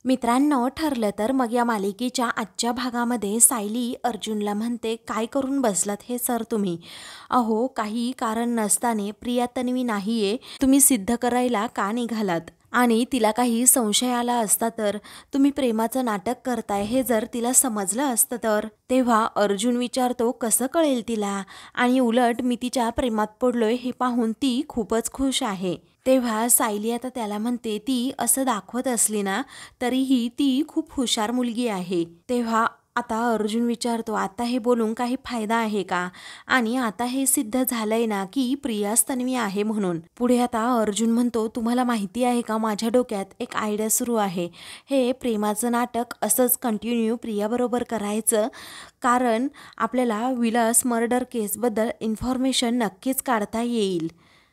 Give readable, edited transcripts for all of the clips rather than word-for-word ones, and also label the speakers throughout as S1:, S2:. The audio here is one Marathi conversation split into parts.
S1: मित्रांनो, ठरलं तर मग या मालिकेच्या आजच्या भागामध्ये सायली अर्जुनला म्हणते, काय करून बसलात हे सर तुम्ही? अहो, काही कारण नसताना प्रिया तन्वी नाहीये, तुम्ही सिद्ध करायला का निघालात? आणि तिला काही संशय आला असता तर? तुम्ही प्रेमाचं नाटक करताय हे जर तिला समजलं असतं तर? तेव्हा अर्जुन विचारतो, कसं कळेल तिला? आणि उलट मी तिच्या प्रेमात पडलोय हे पाहून ती खूपच खुश आहे. तेव्हा सायली आता त्याला म्हणते, ती असं दाखवत असली ना तरीही ती खूप हुशार मुलगी आहे. तेव्हा आता अर्जुन विचारतो, आता हे बोलून काही फायदा आहे का? आणि आता हे सिद्ध झालंय ना की प्रियाच तन्वी आहे म्हणून. पुढे आता अर्जुन म्हणतो, तुम्हाला माहिती आहे का, माझ्या डोक्यात एक आयडिया सुरू आहे. हे प्रेमाचं नाटक असंच कंटिन्यू प्रियाबरोबर करायचं, कारण आपल्याला विलास मर्डर केसबद्दल इन्फॉर्मेशन नक्कीच काढता येईल.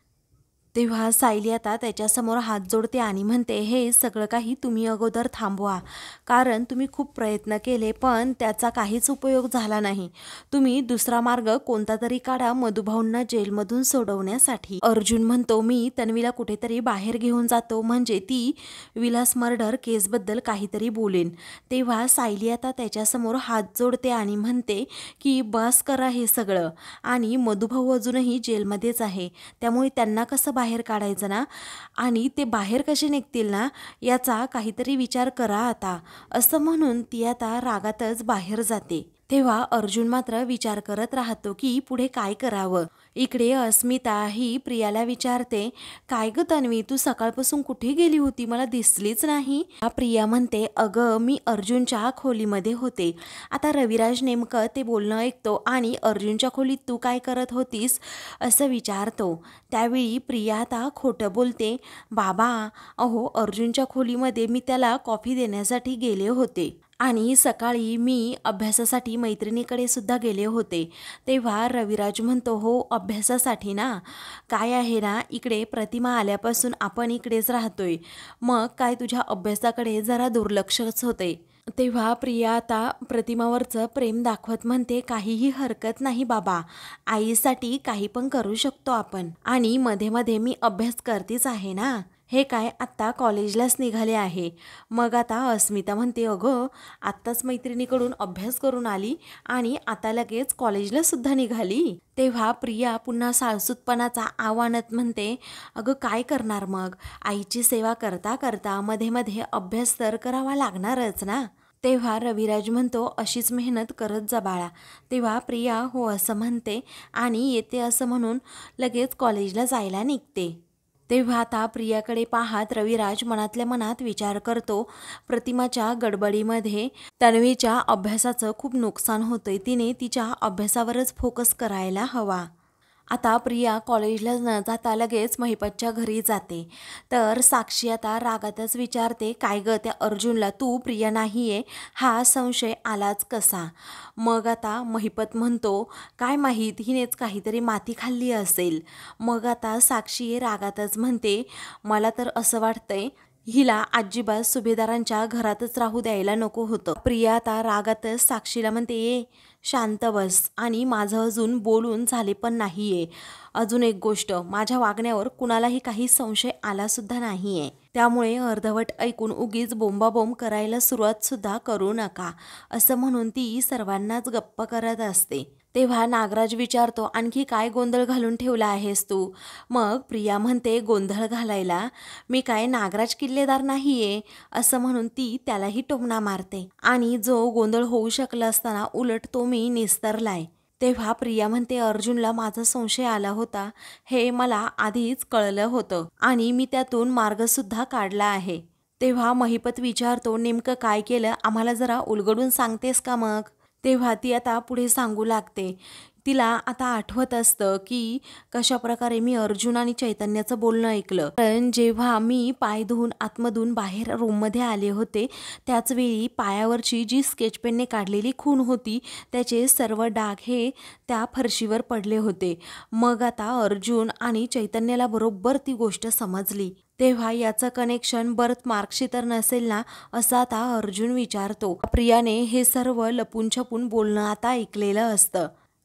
S1: तेव्हा सायली आता त्याच्यासमोर हात जोडते आणि म्हणते, हे सगळं काही तुम्ही अगोदर थांबवा, कारण तुम्ही खूप प्रयत्न केले पण त्याचा काहीच उपयोग झाला नाही. तुम्ही दुसरा मार्ग कोणता तरी काढा मधुभाऊंना जेलमधून सोडवण्यासाठी. अर्जुन म्हणतो, मी तन्वीला कुठेतरी बाहेर घेऊन जातो, म्हणजे ती विलास मर्डर केसबद्दल काहीतरी बोलेन. तेव्हा सायली आता त्याच्यासमोर हात जोडते आणि म्हणते की बस करा हे सगळं, आणि मधुभाऊ अजूनही जेलमध्येच आहे, त्यामुळे त्यांना कसं बाहेर काढायचं ना, आणि ते बाहेर कसे निघतील ना याचा काहीतरी विचार करा आता, असं म्हणून ती आता रागातच बाहेर जाते. तेव्हा अर्जुन मात्र विचार करत राहतो की पुढे काय करावं. इकडे अस्मिता ही प्रियाला विचारते, काय ग तन्वी, तू सकाळपासून कुठे गेली होती, मला दिसलीच नाही? प्रिया म्हणते, अगं मी अर्जुनच्या खोलीमध्ये होते. आता रविराज नेमकं ते बोलणं ऐकतो आणि अर्जुनच्या खोलीत तू काय करत होतीस असं विचारतो. त्यावेळी प्रिया आता खोटं बोलते, बाबा अहो, अर्जुनच्या खोलीमध्ये मी त्याला कॉफी देण्यासाठी गेले होते आणि सकाळी मी अभ्यासासाठी मैत्रिणीकडे सुद्धा गेले होते. तेव्हा रविराज म्हणतो, हो अभ्यासासाठी ना, काय आहे ना, इकडे प्रतिमा आल्यापासून आपण इकडेच राहतोय, मग काय तुझ्या अभ्यासाकडे जरा दुर्लक्षच होते. तेव्हा प्रिया आता प्रतिमावरचं प्रेम दाखवत म्हणते, काहीही हरकत नाही बाबा, आईसाठी काही पण करू शकतो आपण, आणि मध्ये मध्ये मी अभ्यास करतेच आहे ना, हे काय आत्ता कॉलेजलाच निघाले आहे. मग आता अस्मिता म्हणते, अगं आत्ताच मैत्रिणीकडून अभ्यास करून आली आणि आता लगेच कॉलेजला सुद्धा निघाली. तेव्हा प्रिया पुन्हा साळसूतपणाचा आव्हानात म्हणते, अगं काय करणार मग, आईची सेवा करता करता मध्ये मध्ये अभ्यास तर करावा लागणारच ना. तेव्हा रविराज म्हणतो, अशीच मेहनत करत जा बाळा. तेव्हा प्रिया हो असं म्हणते आणि येते असं म्हणून लगेच कॉलेजला जायला निघते. तेव्हा आता प्रियाकडे पाहत रविराज मनातल्या मनात विचार करतो, प्रतिमाच्या गडबडीमध्ये तन्वीच्या अभ्यासाचं खूप नुकसान होतंय, तिने तिच्या अभ्यासावरच फोकस करायला हवा. आता प्रिया कॉलेजला न जाता लगेच महिपतच्या घरी जाते. तर साक्षी आता रागातच विचारते, काय ग त्या अर्जुनला तू प्रिया नाहीये हा संशय आलाच कसा? मग आता महिपत म्हणतो, काय माहीत, हिनेच काहीतरी माती खाल्ली असेल. मग आता साक्षी रागातच म्हणते, मला तर असं वाटतंय हिला अजिबात सुभेदारांच्या घरातच राहू द्यायला नको होतं. प्रिया आता रागातच साक्षीला म्हणते, ये शांत बस, आणि माझं अजून बोलून झाले पण नाहीये. अजून एक गोष्ट, माझ्या वागण्यावर कुणालाही काही संशय आला सुद्धा नाहीये, त्यामुळे अर्धवट ऐकून उगीच बोंबाबोंब करायला सुरुवात सुद्धा करू नका, असं म्हणून ती सर्वांनाच गप्प करत असते. तेव्हा नागराज विचारतो, आणखी काय गोंधळ घालून ठेवला आहेस तू? मग प्रिया म्हणते, गोंधळ घालायला मी काय नागराज किल्लेदार नाहीये, असं म्हणून ती त्यालाही टोमणा मारते, आणि जो गोंधळ होऊ शकला असताना उलट तो मी निस्तरलाय. तेव्हा प्रिया म्हणते, अर्जुनला माझा संशय आला होता हे मला आधीच कळलं होतं आणि मी त्यातून मार्गसुद्धा काढला आहे. तेव्हा महिपत विचारतो, नेमकं काय केलं, आम्हाला जरा उलगडून सांगतेस का मग? तेव्हा ती आता पुढे सांगू लागते. तिला आता आठवत असतं की कशा प्रकारे मी अर्जुन आणि चैतन्याचं बोलणं ऐकलं, पण जेव्हा मी पाय धुवून आतमधून बाहेर रूममध्ये आले होते त्याचवेळी पायावरची जी स्केच पेनने काढलेली खूण होती त्याचे सर्व डाग हे त्या फरशीवर पडले होते. मग आता अर्जुन आणि चैतन्याला बरोबर ती गोष्ट समजली. तेव्हा याचं कनेक्शन बर्थ मार्कशी तर नसेल ना, असं आता अर्जुन विचारतो. प्रियाने हे सर्व लपून छपून बोलणं आता ऐकलेलं असतं.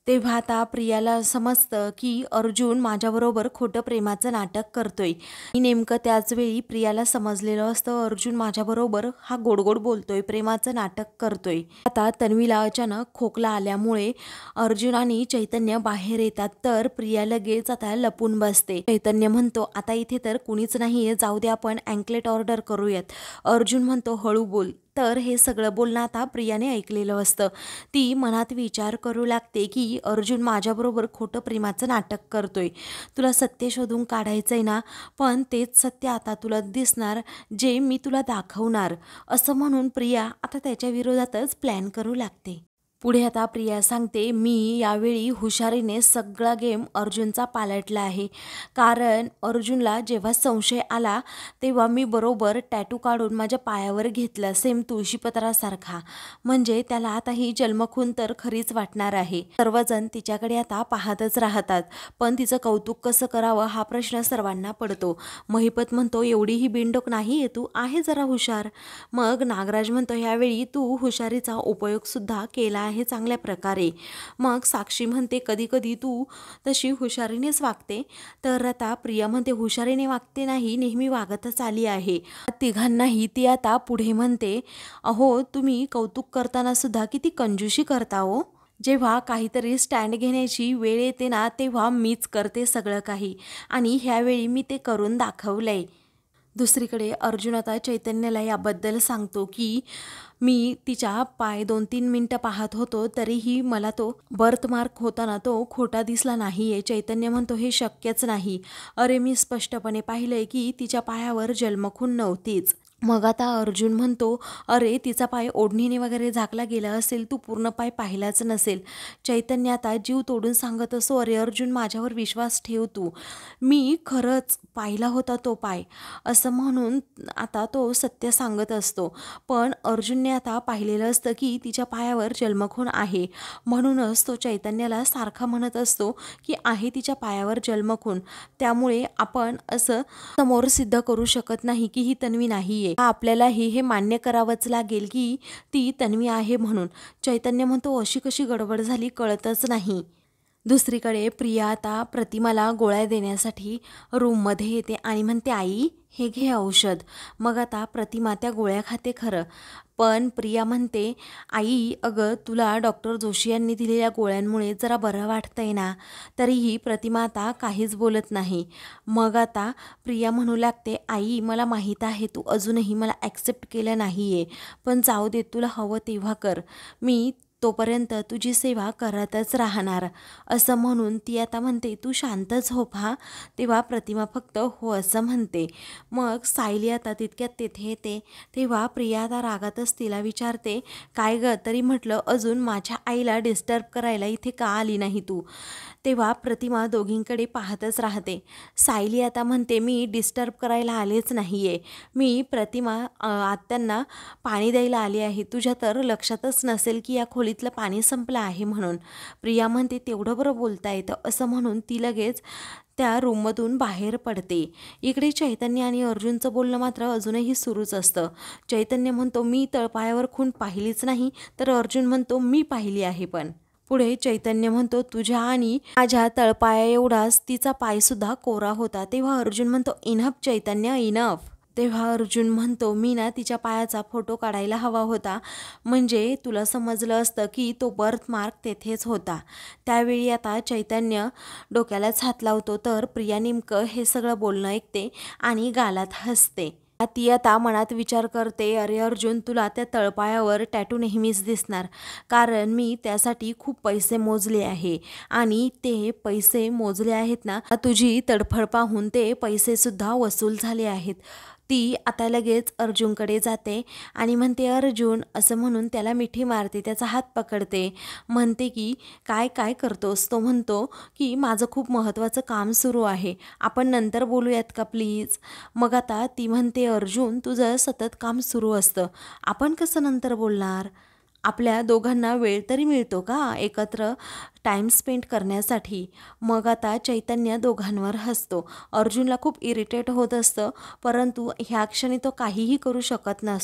S1: तेव्हा आता प्रियाला समजतं की अर्जुन माझ्याबरोबर खोटं प्रेमाचं नाटक करतोय. आणि नेमकं त्याच वेळी प्रियाला समजलेलं असतं अर्जुन माझ्याबरोबर हा गोडगोड बोलतोय, प्रेमाचं नाटक करतोय. आता तन्वीला अचानक खोकला आल्यामुळे अर्जुन आणि चैतन्य बाहेर येतात, तर प्रिया लगेच आता लपून बसते. चैतन्य म्हणतो आता इथे तर कुणीच नाहीये, जाऊ दे आपण अँकलेट ऑर्डर करूयात. अर्जुन म्हणतो हळू बोल. तर हे सगळं बोलणं आता प्रियाने ऐकलेलं असतं. ती मनात विचार करू लागते की अर्जुन माझ्याबरोबर खोटं प्रेमाचं नाटक करतोय. तुला सत्य शोधून काढायचंय ना, पण तेच सत्य आता तुला दिसणार जे मी तुला दाखवणार, असं म्हणून प्रिया आता त्याच्या विरोधातच प्लॅन करू लागते. पुढे आता प्रिया सांगते मी यावेळी हुशारीने सगळा गेम अर्जुनचा पालटला आहे. कारण अर्जुनला जेव्हा संशय आला तेव्हा मी बरोबर टॅटू काढून माझ्या पायावर घेतला, सेम तुळशीपत्रासारखा. म्हणजे त्याला आता ही जन्मखून तर खरीच वाटणार आहे. सर्वजण तिच्याकडे आता पाहतच राहतात, पण तिचं कौतुक कसं करावं हा प्रश्न सर्वांना पडतो. महिपत म्हणतो एवढीही बिनडोक नाही आहे तू, आहे जरा हुशार. मग नागराज म्हणतो ह्यावेळी तू हुशारीचा उपयोग सुद्धा केला आहे चांगल्या प्रकारे. मग साक्षी म्हणते कधी कधी तू तशी हुशारीनेच वागते. तर आता प्रिया म्हणते हुशारीने वागते नाही, नेहमी वागतच आली आहे. तिघांनाही ती आता पुढे म्हणते अहो तुम्ही कौतुक करताना सुद्धा किती कंजूशी करता हो. जेव्हा काहीतरी स्टँड घेण्याची वेळ येते ना तेव्हा मीच करते सगळं काही, आणि ह्यावेळी मी ते करून दाखवलंय. दुसरीकडे अर्जुन आता चैतन्याला याबद्दल सांगतो की मी तिच्या पाय 2-3 मिनटं पाहत होतो तरीही मला तो बर्थमार्क होता ना तो खोटा दिसला नाही आहे. चैतन्य म्हणतो हे शक्यच नाही. अरे मी स्पष्टपणे पाहिलंय की तिच्या पायावर जन्मखून नव्हतीच. मग आता अर्जुन म्हणतो अरे तिचा पाय ओढणीने वगैरे झाकला गेला असेल, तू पूर्ण पाय पाहिलाच नसेल. चैतन्य आता जीव तोडून सांगत असो अरे अर्जुन माझ्यावर विश्वास ठेव तू, मी खरंच पाहिला होता तो पाय, असं म्हणून आता तो सत्य सांगत असतो. पण अर्जुनने आता पाहिलेलं असतं की तिच्या पायावर जन्मखून आहे, म्हणूनच तो चैतन्याला सारखा म्हणत असतो की आहे तिच्या पायावर जन्मखून, त्यामुळे आपण असं समोर सिद्ध करू शकत नाही की ही तन्वी नाही. आपल्यालाही हे मान्य करावंच लागेल की ती तन्वी आहे म्हणून. चैतन्य म्हणतो अशी कशी गडबड झाली कळतच नाही. दुसरीकडे प्रिया आता प्रतिमाला गोळ्या देण्यासाठी रूममध्ये येते आणि म्हणते आई हे घे औषध. मग आता प्रतिमा त्या गोळ्या खाते खरं, पण प्रिया म्हणते आई अगं तुला डॉक्टर जोशी यांनी दिलेल्या गोळ्यांमुळे जरा बरं वाटतंय ना. तरीही प्रतिमा आता काहीच बोलत नाही. मग आता प्रिया म्हणू लागते आई मला माहीत आहे तू अजूनही मला ॲक्सेप्ट केलं नाही आहे, पण जाऊ दे तुला हवं तेव्हा कर, मी तोपर्यंत तुझी सेवा करतच राहणार, असं म्हणून ती आता म्हणते तू शांतच हो हा. तेव्हा प्रतिमा फक्त हो असं म्हणते. मग सायली आता तितक्यात तेथे येते. तेव्हा प्रिया आता रागातच तिला विचारते काय ग, तरी म्हटलं अजून माझ्या आईला डिस्टर्ब करायला इथे का आली नाही तू. तेव्हा प्रतिमा दोघींकडे पाहतच राहते. सायली आता म्हणते मी डिस्टर्ब करायला आलेच नाही आहे, मी प्रतिमा आत्यांना पाणी द्यायला आली आहे, तुझ्या तर लक्षातच नसेल की या खोलीतलं पाणी संपलं आहे म्हणून. प्रिया म्हणते तेवढं बरं बोलता येतं, असं म्हणून ती लगेच त्या रूममधून बाहेर पडते. इकडे चैतन्य आणि अर्जुनचं बोलणं मात्र अजूनही सुरूच असतं. चैतन्य म्हणतो मी तळपायावर खून पाहिलीच नाही, तर अर्जुन म्हणतो मी पाहिली आहे. पण पुढे चैतन्य म्हणतो तुझ्या आणि माझ्या तळपाया एवढाच तिचा पायसुद्धा कोरा होता. तेव्हा अर्जुन म्हणतो इनफ चैतन्य इनफ. तेव्हा अर्जुन म्हणतो मी ना तिच्या पायाचा फोटो काढायला हवा होता, म्हणजे तुला समजलं असतं की तो बर्थमार्क तेथेच होता. त्यावेळी आता चैतन्य डोक्यालाच हात लावतो, तर प्रिया नेमकं हे सगळं बोलणं ऐकते आणि गालात हसते. ती आता मनात विचार करते अरे अर्जुन तुला त्या तळपायावर टॅटू नेहमीच दिसणार, कारण मी त्यासाठी खूप पैसे मोजले आहे आणि ते पैसे मोजले आहेत ना, तुझी तडफड पाहून ते पैसेसुद्धा वसूल झाले आहेत. ती आता लगेच अर्जुनकडे जाते आणि म्हणते अर्जुन असं म्हणून त्याला मिठी मारते, त्याचा हात पकडते, म्हणते की काय काय करतोस. तो म्हणतो की माझं खूप महत्त्वाचं काम सुरू आहे, आपण नंतर बोलूयात का प्लीज. मग आता ती म्हणते अर्जुन तुझं सतत काम सुरू असतं, आपण कसं नंतर बोलणार, आपल्या दोघांना वेळ तरी मिळतो का एकत्र टाईम स्पेंड करण्यासाठी. मग आता चैतन्य दोघांवर हसतो. अर्जुनला खूप इरिटेट होत असतं, परंतु ह्या क्षणी तो काहीही करू शकत नसतो.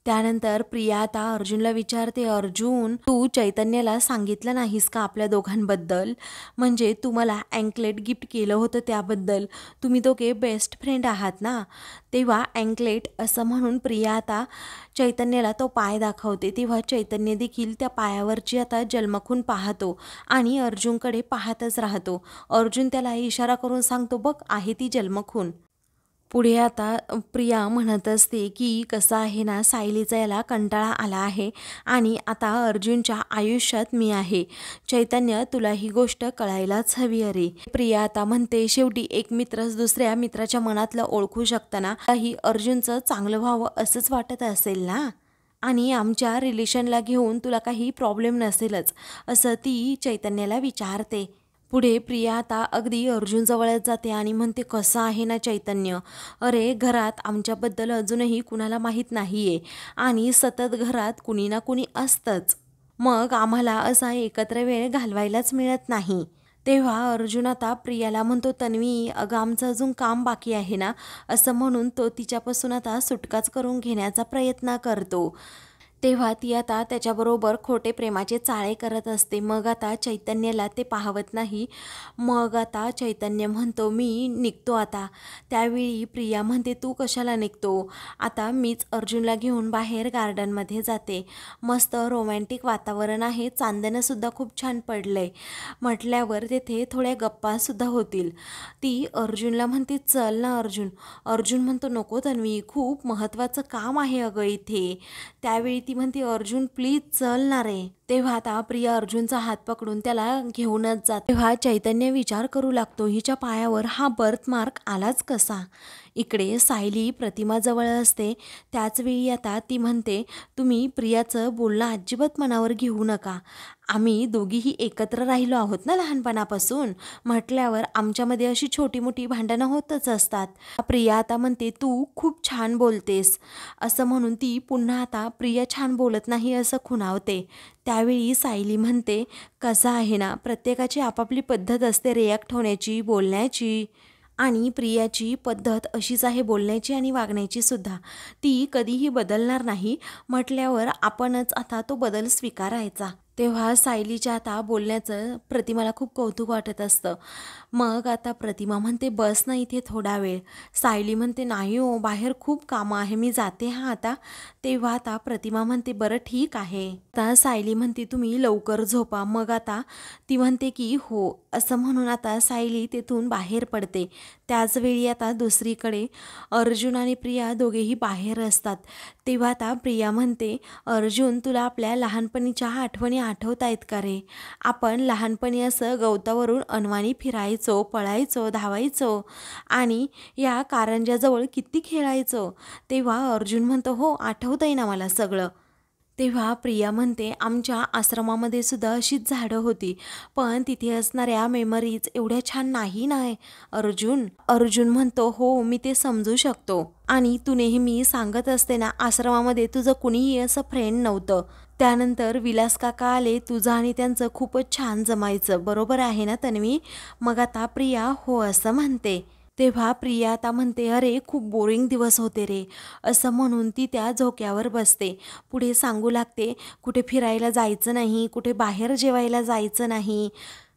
S1: त्यानंतर प्रिया आता अर्जुनला विचारते, अर्जुन तू चैतन्याला सांगितलं नाहीस का आपल्या दोघांबद्दल? म्हणजे तू मला अँकलेट गिफ्ट केलं होतं त्याबद्दल. तुम्ही दोघे बेस्ट फ्रेंड आहात ना? तेव्हा अँकलेट असं म्हणून प्रिया आता चैतन्याला तो पाय दाखवते. तेव्हा चैतन्य देखील त्या पायावरची आता जन्मखून पाहतो आणि अर्जुनकडे पाहतच राहतो. अर्जुन त्याला इशारा करून सांगतो, बघ आहे ती जन्मखून. पुढे आता प्रिया म्हणत असते की कसं आहे ना, सायलीचा याला कंटाळा आला आहे आणि आता अर्जुनच्या आयुष्यात मी आहे. चैतन्य तुला ही गोष्ट कळायलाच हवी अरे. प्रिया आता म्हणते, शेवटी एक मित्रच दुसऱ्या मित्राच्या मनातलं ओळखू शकताना ही अर्जुनचं चांगलं व्हावं असंच वाटत असेल ना, आणि आमच्या रिलेशनला घेऊन तुला काही प्रॉब्लेम नसेलच, असं ती चैतन्याला विचारते. पुढे प्रिया आता अगदी अर्जुनजवळच जाते आणि म्हणते, कसं आहे ना चैतन्य, अरे घरात आमच्याबद्दल अजूनही कुणाला माहीत नाही आहे आणि सतत घरात कुणी ना कुणी असतंच. मग आम्हाला असा एकत्र वेळ घालवायलाच मिळत नाही. तेव्हा अर्जुन आता प्रियाला म्हणतो, तन्वी अगं आमचं अजून काम बाकी आहे ना, असं म्हणून तो तिच्यापासून आता सुटकाच करून घेण्याचा प्रयत्न करतो. तेव्हा ती आता त्याच्याबरोबर खोटे प्रेमाचे चाळे करत असते. मग आता चैतन्याला ते पाहवत नाही. मग आता चैतन्य म्हणतो, मी निघतो आता. त्यावेळी प्रिया म्हणते, तू कशाला निघतो? आता मीच अर्जुनला घेऊन बाहेर गार्डनमध्ये जाते. मस्त रोमॅन्टिक वातावरण आहे, चांदणंसुद्धा खूप छान पडलंय. म्हटल्यावर तेथे थोड्या गप्पासुद्धा होतील. ती अर्जुनला म्हणते, चल ना अर्जुन. अर्जुन म्हणतो, नको तन्वी, खूप महत्त्वाचं काम आहे अगं इथे. त्यावेळी ती म्हणते, अर्जुन प्लीज चल ना रे. तेव्हा आता प्रिया अर्जुनचा हात पकडून त्याला घेऊनच जाते. तेव्हा चैतन्य विचार करू लागतो, हिच्या पायावर हा बर्थमार्क आलाच कसा? इकडे सायली प्रतिमाजवळ असते. त्याचवेळी आता ती म्हणते, तुम्ही प्रियाचं बोलणं अजिबात मनावर घेऊ नका. आम्ही दोघीही एकत्र राहिलो आहोत ना लहानपणापासून, म्हटल्यावर आमच्यामध्ये अशी छोटी मोठी भांडणं होतच असतात. प्रिया आता म्हणते, तू खूप छान बोलतेस, असं म्हणून ती पुन्हा आता प्रिया छान बोलत नाही असं खुणावते. त्यावेळी सायली म्हणते, कसं आहे ना, प्रत्येकाची आपापली पद्धत असते रिॲक्ट होण्याची, बोलण्याची, आणि प्रियाची पद्धत अशीच आहे बोलण्याची आणि वागण्याची सुद्धा. ती कधीही बदलणार नाही, म्हटल्यावर आपणच आता तो बदल स्वीकारायचा. तेव्हा सायलीच्या आता बोलण्याचं प्रतिमाला खूप कौतुक वाटत असतं. मग आता प्रतिमा म्हणते, बस ना इथे थोडा वेळ. सायली म्हणते, नाही हो, बाहेर खूप कामं आहे, मी जाते हा आता. तेव्हा आता प्रतिमा म्हणते, बरं ठीक आहे. आता सायली म्हणते, तुम्ही लवकर झोपा. मग आता ती म्हणते की हो, असं म्हणून आता सायली तेथून बाहेर पडते. त्याचवेळी आता दुसरीकडे अर्जुन आणि प्रिया दोघेही बाहेर असतात. तेव्हा आता प्रिया म्हणते, अर्जुन तुला आपल्या लहानपणीच्या आठवणी आठवत आहेत का रे? आपण लहानपणी असं गवतावरून अनवाणी फिरायचो, पळायचो, धावायचो आणि या कारंज्याजवळ किती खेळायचो. तेव्हा अर्जुन म्हणतो, हो आठवतंय ना मला सगळं. तेव्हा प्रिया म्हणते, आमच्या आश्रमामध्ये सुद्धा अशीच झाडं होती, पण तिथे असणाऱ्या मेमरीज एवढ्या छान नाही ना अर्जुन. अर्जुन म्हणतो, हो मी ते समजू शकतो, आणि तू नेहमी सांगत असते ना आश्रमामध्ये तुझं कुणीही असं फ्रेंड नव्हतं. त्यानंतर विलास काका आले, तुझं आणि त्यांचं खूपच छान जमायचं, बरोबर आहे ना तन्वी? मग आता प्रिया हो असं म्हणते. तेव्हा प्रिया आता म्हणते, अरे खूप बोरिंग दिवस होते रे, असं म्हणून ती त्या झोक्यावर बसते. पुढे सांगू लागते, कुठे फिरायला जायचं नाही, कुठे बाहेर जेवायला जायचं नाही,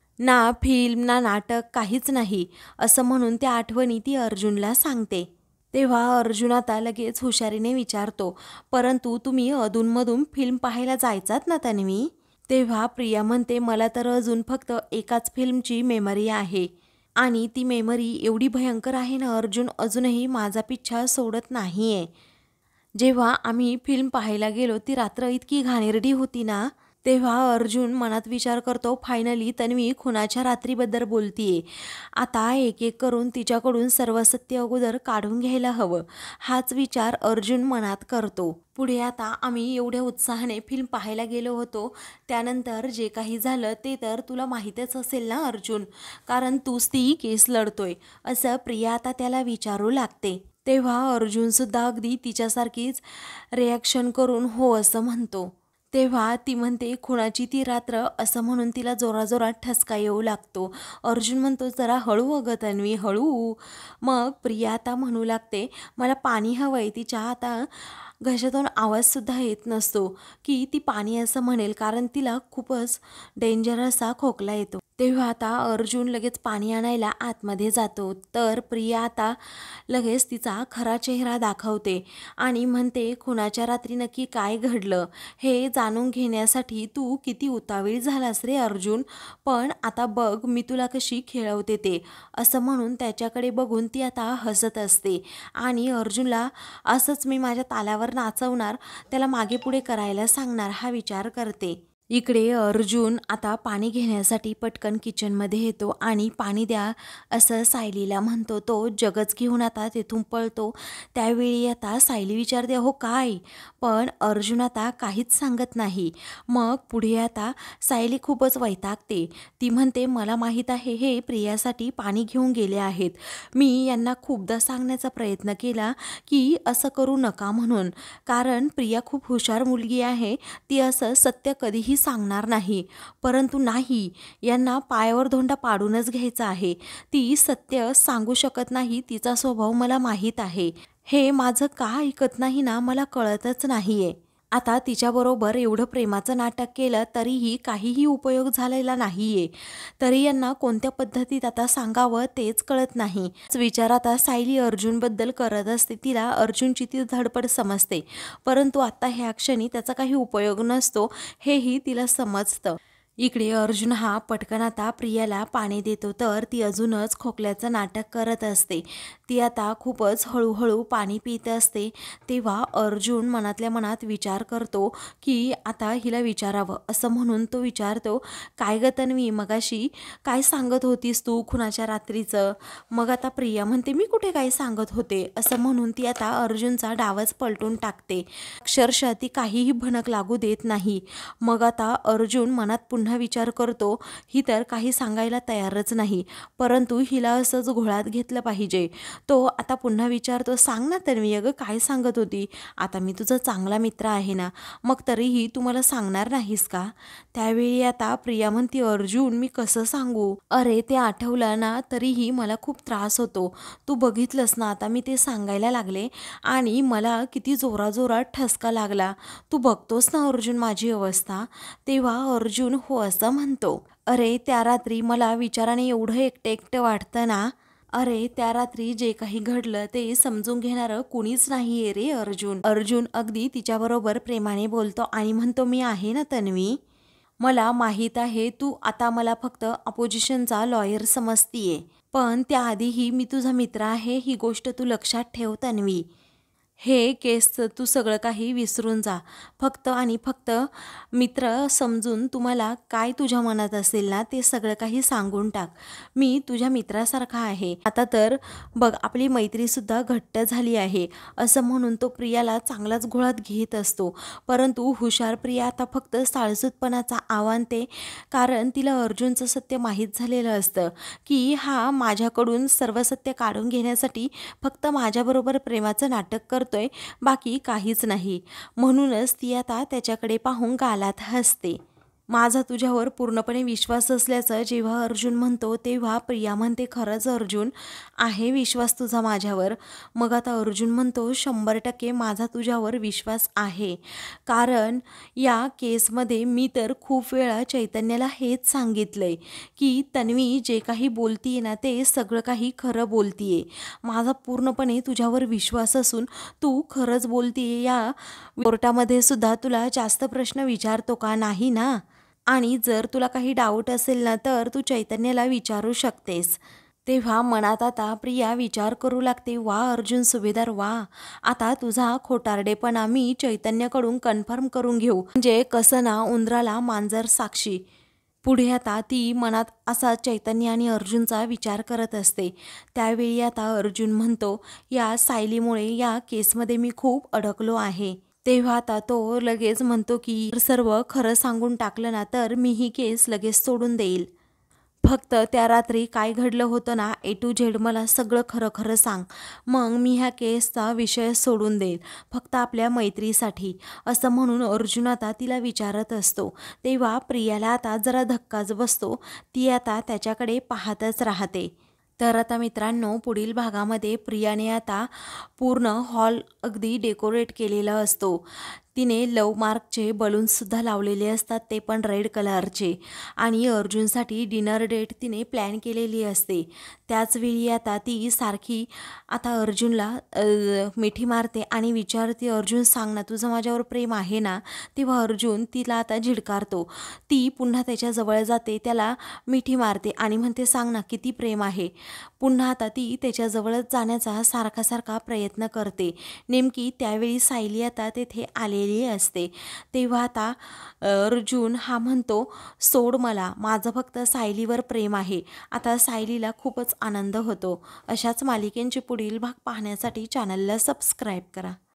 S1: ना फिल्म ना नाटक, काहीच नाही, असं म्हणून त्या आठवणी ती अर्जुनला सांगते. तेव्हा अर्जुन आता लगेच हुशारीने विचारतो, परंतु तुम्ही अधूनमधून फिल्म पाहायला जायचात ना तन्वी? तेव्हा प्रिया म्हणते, मला तर अजून फक्त एकाच फिल्मची मेमरी आहे, आणि ती मेमरी एवढी भयंकर आहे ना अर्जुन, अजूनही माझा पिच्छा सोडत नाही आहे. जेव्हा आम्ही फिल्म पाहायला गेलो ती रात्र इतकी घाणेरडी होती ना. तेव्हा अर्जुन मनात विचार करतो, फायनली तन्वी खुनाच्या रात्रीबद्दल बोलतीये. आता एक एक करून तिच्याकडून सर्व सत्य अगोदर काढून घ्यायला हवं, हाच विचार अर्जुन मनात करतो. पुढे आता आम्ही एवढ्या उत्साहाने फिल्म पाहायला गेलो होतो, त्यानंतर जे काही झालं ते तर तुला माहीतच असेल ना अर्जुन, कारण तूच ती केस लढतोय, असं प्रिया आता त्याला विचारू लागते. तेव्हा अर्जुनसुद्धा अगदी तिच्यासारखीच रिॲक्शन करून हो असं म्हणतो. तेव्हा ती म्हणते, खुणाची ती रात्र, असं म्हणून तिला जोराजोरात ठसका येऊ लागतो. अर्जुन म्हणतो, जरा हळू अगं तन्वी, हळू. मग प्रिया आता म्हणू लागते, मला पाणी हवंय. तिच्या आता घशातून आवाजसुद्धा येत नसतो की ती पाणी असं म्हणेल, कारण तिला खूपच डेंजर असा खोकला येतो. तेव्हा आता अर्जुन लगेच पाणी आणायला आतमध्ये जातो. तर प्रिया आता लगेच तिचा खरा चेहरा दाखवते आणि म्हणते, खुनाच्या रात्री नक्की काय घडलं हे जाणून घेण्यासाठी तू किती उतावीळ झालास रे अर्जुन. पण आता बघ मी तुला कशी खेळवते ते. असं म्हणून त्याच्याकडे बघून ती आता हसत असते आणि अर्जुनला असंच मी माझ्या तालावर नाचवणार, त्याला मागे पुढे करायला सांगणार हा विचार करते. इकडे अर्जुन आता पाणी घेण्यासाठी पटकन किचनमध्ये येतो आणि पाणी द्या असं सायलीला म्हणतो. तो जगच घेऊन आता तिथून पळतो. त्यावेळी आता सायली विचारते, हो काय? पण अर्जुन आता काहीच सांगत नाही. मग पुढे आता सायली खूपच वैतागते. ती म्हणते, मला माहीत आहे हे प्रियासाठी पाणी घेऊन गेले आहेत. मी यांना खूपदा सांगण्याचा प्रयत्न केला की असं करू नका म्हणून, कारण प्रिया खूप हुशार मुलगी आहे. ती असं सत्य कधीही सांगणार नाही. परंतु नाही, यांना पायावर धोंडा पाडूनच घ्यायचा आहे. ती सत्य सांगू शकत नाही. तिचा स्वभाव मला माहीत आहे. हे माझं का ऐकत नाही ना, मला कळतच नाहीये. आता तिच्याबरोबर एवढं प्रेमाचं नाटक केलं तरीही काहीही उपयोग झालेला नाहीये. तरी यांना कोणत्या पद्धतीत आता सांगावं तेच कळत नाही. विचार आता सायली अर्जुनबद्दल करत असते. तिला अर्जुनची ती धडपड समजते, परंतु आता ह्या क्षणी त्याचा काही उपयोग नसतो हेही तिला समजतं. इकडे अर्जुन हा पटकन आता प्रियाला पाणी देतो. तर ती अजूनच खोकल्याचं नाटक करत असते. ती आता खूपच हळूहळू पाणी पित असते. तेव्हा अर्जुन मनातल्या मनात विचार करतो की आता हिला विचारावं. असं म्हणून तो विचारतो, काय ग तन्वी, मगाशी काय सांगत होतीस तू खुनाच्या रात्रीचं? मग आता प्रिया म्हणते, मी कुठे काय सांगत होते. असं म्हणून ती आता अर्जुनचा डावच पलटून टाकते. अक्षरशः ती काहीही भनक लागू देत नाही. मग आता अर्जुन मनात पुन्हा विचार करतो, ही तर काही सांगायला तयारच नाही, परंतु हिला असंच घोळात घेतलं पाहिजे. तो आता पुन्हा विचारतो, सांग ना तन्वी, अगं काय सांगत होती? आता मी तुझा चांगला मित्र आहे ना, मग तरीही तू मला सांगणार नाहीस का? त्यावेळी आता प्रिया म्हणते, अर्जुन मी कसं सांगू? अरे ते आठवलं ना तरीही मला खूप त्रास होतो. तू बघितलंस ना, आता मी ते सांगायला लागले आणि मला किती जोराजोरात ठसका लागला. तू बघतोस ना अर्जुन माझी अवस्था. तेव्हा अर्जुन हो असं म्हणतो. अरे त्या रात्री मला विचाराने एवढं एकटं एकटं वाटतं ना. अरे त्या रात्री जे काही घडलं ते समजून घेणारं कुणीच नाहीये रे अर्जुन. अर्जुन अगदी तिच्याबरोबर प्रेमाने बोलतो आणि म्हणतो, मी आहे ना तन्वी. मला माहीत आहे तू आता मला फक्त अपोजिशनचा लॉयर समजतीये, पण त्याआधीही मी तुझा मित्र आहे, ही गोष्ट तू लक्षात ठेव तन्वी. हे केसचं तू सगळं काही विसरून जा. फक्त आणि फक्त मित्र समजून तुम्हाला काय तुझ्या मनात असेल ना ते सगळं काही सांगून टाक. मी तुझ्या मित्रासारखा आहे. आता तर बघ आपली मैत्रीसुद्धा घट्ट झाली आहे. असं म्हणून तो प्रियाला चांगलाच घोळात घेत असतो. परंतु हुशार प्रिया आता फक्त साळसूतपणाचा आव्हानते, कारण तिला अर्जुनचं सत्य माहीत झालेलं असतं की हा माझ्याकडून सर्व सत्य काढून घेण्यासाठी फक्त माझ्याबरोबर प्रेमाचं नाटक करतोय, बाकी काहीच नाही. म्हणूनच ती आता त्याच्याकडे पाहून गालात हसते. माझा तुझ्यावर पूर्णपणे विश्वास असल्याचं जेव्हा अर्जुन म्हणतो तेव्हा प्रिया म्हणते, खरंच अर्जुन आहे विश्वास तुझा माझ्यावर? मग आता अर्जुन म्हणतो, 100% माझा तुझ्यावर विश्वास आहे, कारण या केसमध्ये मी तर खूप वेळा चैतन्याला हेच सांगितलंय की तन्वी जे काही बोलतीये ना ते सगळं काही खरं बोलतीये. माझा पूर्णपणे तुझ्यावर विश्वास असून तू खरंच बोलतीये. या कोर्टामध्ये सुद्धा तुला जास्त प्रश्न विचारतो का नाही ना? आणि जर तुला काही डाऊट असेल ना तर तू चैतन्याला विचारू शकतेस. तेव्हा मनात आता प्रिया विचार करू लागते, वा अर्जुन सुभेदार वा, आता तुझा खोटारडेपणा मी चैतन्याकडून कन्फर्म करून घेऊ. म्हणजे कसं ना, उंदराला मांजर साक्षी. पुढे आता ती मनात असा चैतन्य आणि अर्जुनचा विचार करत असते. त्यावेळी आता अर्जुन म्हणतो, या सायलीमुळे या केसमध्ये मी खूप अडकलो आहे. तेव्हा आता तो लगेच म्हणतो की सर्व खरं सांगून टाकलं ना तर मी ही केस लगेच सोडून देईल. फक्त त्या रात्री काय घडलं होतं ना A to Z मला सगळं खरं खरं सांग, मग मी ह्या केसचा विषय सोडून देईल, फक्त आपल्या मैत्रीसाठी. असं म्हणून अर्जुन आता तिला विचारत असतो. तेव्हा प्रियाला आता जरा धक्काच बसतो. ती आता त्याच्याकडे पाहतच राहते. तर आता मित्रांनो, पुढील भागामध्ये प्रियाने आता पूर्ण हॉल अगदी डेकोरेट केलेला असतो. तिने लव मार्कचे बलून्ससुद्धा लावलेले असतात, ते पण रेड कलरचे. आणि अर्जुनसाठी डिनर डेट तिने प्लॅन केलेली असते. त्याचवेळी आता ती सारखी आता अर्जुनला मिठी मारते आणि विचारते, अर्जुन सांग ना, तुझं माझ्यावर प्रेम आहे ना? तेव्हा अर्जुन तिला आता झिडकारतो. ती पुन्हा त्याच्याजवळ जाते, त्याला मिठी मारते आणि म्हणते, सांग ना किती प्रेम आहे. पुन्हा आता ती त्याच्याजवळच जाण्याचा सारखा सारखा प्रयत्न करते. नेमकी त्यावेळी सायली आता तेथे आलेली असते. तेव्हा आता अर्जुन हा म्हणतो, सोड मला, माझं फक्त सायलीवर प्रेम आहे. आता सायलीला खूपच आनंद होतो. अशाच मालिकेंचे पुढील भाग पाहण्यासाठी चॅनलला सबस्क्राईब करा.